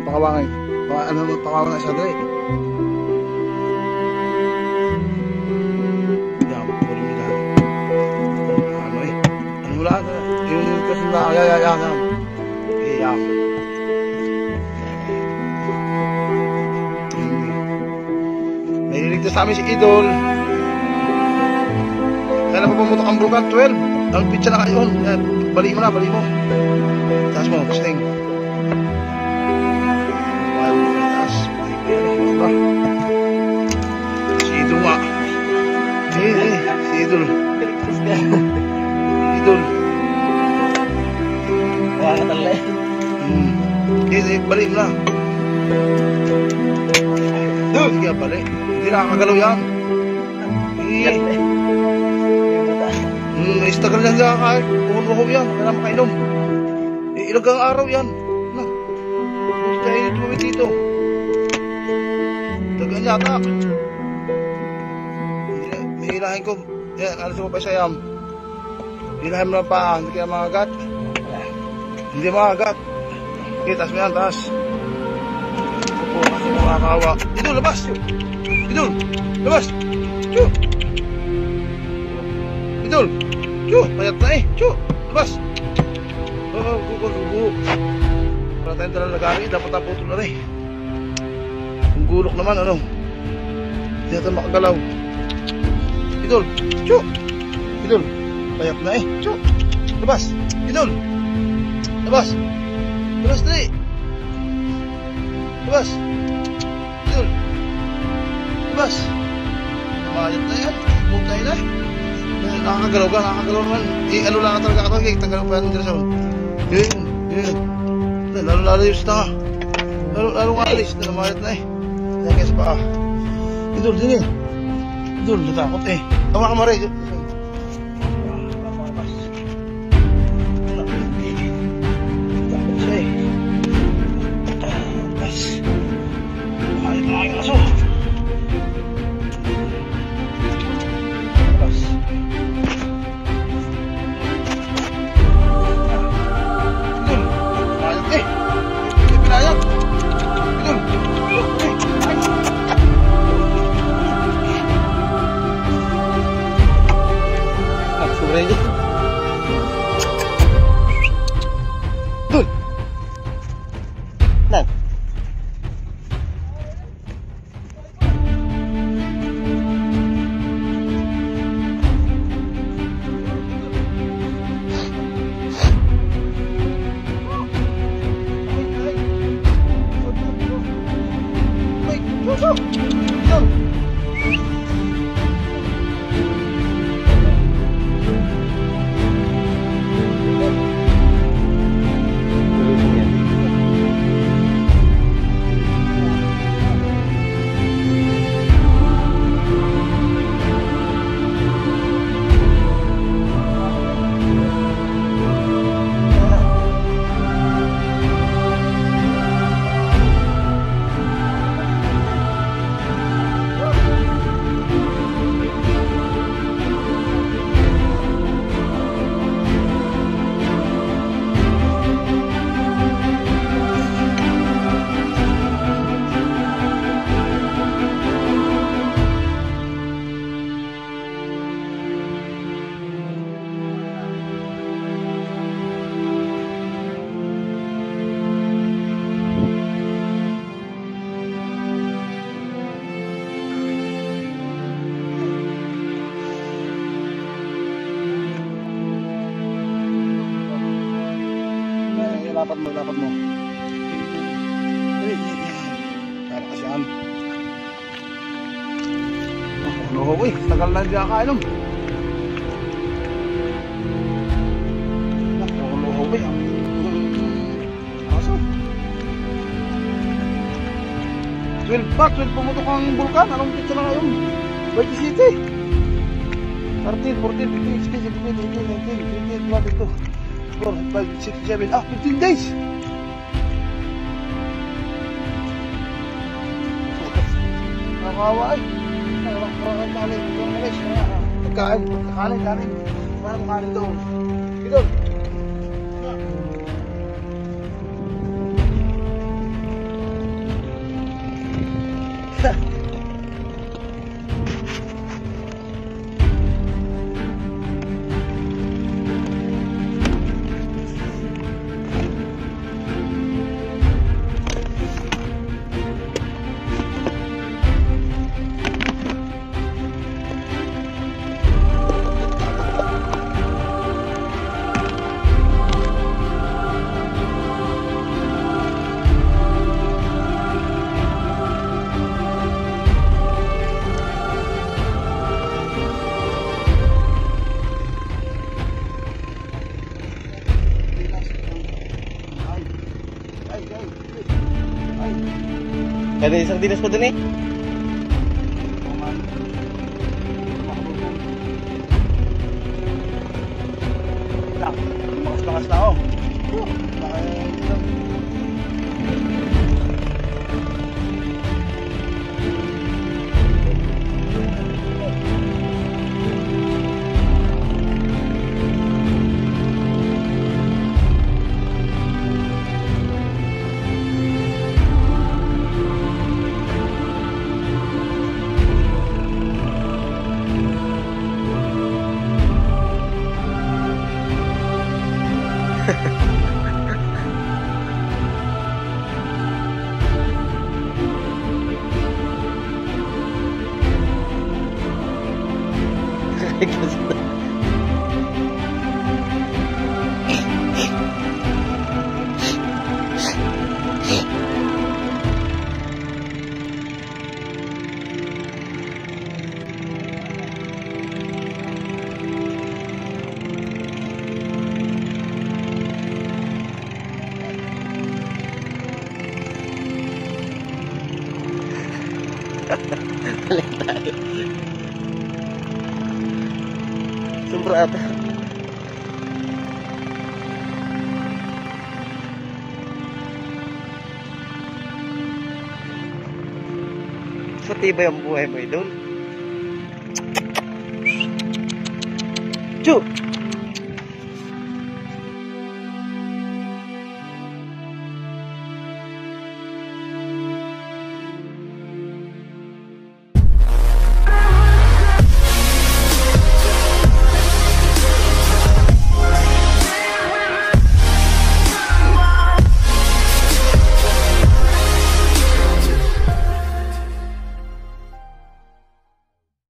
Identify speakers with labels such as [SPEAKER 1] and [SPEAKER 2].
[SPEAKER 1] yung pakawangay. Ano mo pakawangay sa dali. Ano wala na. Yung kasi na ayayaya na. Iyak. Nailigtas namin si Idol. Kaya na pumutok ang bukan 12. Ang pizza na kayo. Bali mo na, bali mo. Taas mo, sting. Taas. Si Idol nga. Si Idol. Idol.
[SPEAKER 2] Wala ka talaga
[SPEAKER 1] bali mo na. Sige, bali. Hindi nakakagalaw yan. Istagal yan dyan kahit buhon-buhon yan. Kaya na makainom. Ilag ang araw yan. Na. Buti tayo tumawid dito. Dagan yata. Hihilahin ko. Yan, alas mo pa sayam. Hihilahin mo lang pa. Hindi kaya makagat. Hindi makagat. Okay, taas mo yan, taas. Opo, kasi makakawa. Idol, labas! Idol, labas! Chu! Idol! Chu! Payat na eh! Chu! Labas! Gugu. Para tayong dalang lagari, dapat naputol na rin. Kung gulok naman, ano? Hindi natin makagalaw. Idol! Chu! Idol! Payat na eh! Chu! Labas! Idol! Labas! Labas na eh! Labas! Idol! Labas! Mayat na yan! Butay na eh! Nakakagalaw ka, nakakagalaw naman. Ano lang ka talaga katawag, tanggalin pa yan ng dirasyon. Yun. Lalo yung sita nga. Lalo nga alis, nalamayat na eh. Kaya kaya sa paa. Idol, din eh. Idol, natakot eh. Tama ka maray. Takot siya eh. Tapos, mayat na aking aso. Dapat mo. Tara kasi yan. Ano ko eh, tagal na hindi nakakainom. Ano ko eh, aso. 12 pa, 12 pumutok ang vulkan. Anong pizza na ngayon? 20 City. 13, 14, 15, 16, 17, 18, 19, 20, 22. 4, 5, 6, 7, 15 days! Nakakawa eh. Pagkain, kanin. Parang kanin doon. Idol!
[SPEAKER 2] Ada isang dinas pa dun eh.
[SPEAKER 1] Bakas na ako.
[SPEAKER 2] Balik tayo. Sumber ata. So tibay ang buhay mo idol. Chu!